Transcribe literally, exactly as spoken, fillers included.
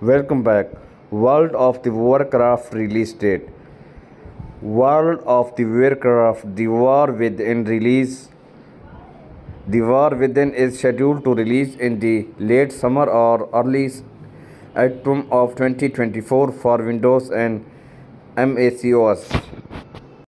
Welcome back. World of the Warcraft release date. World of the Warcraft, the War Within release. The War Within is scheduled to release in the late summer or early autumn of twenty twenty-four for Windows and macOS.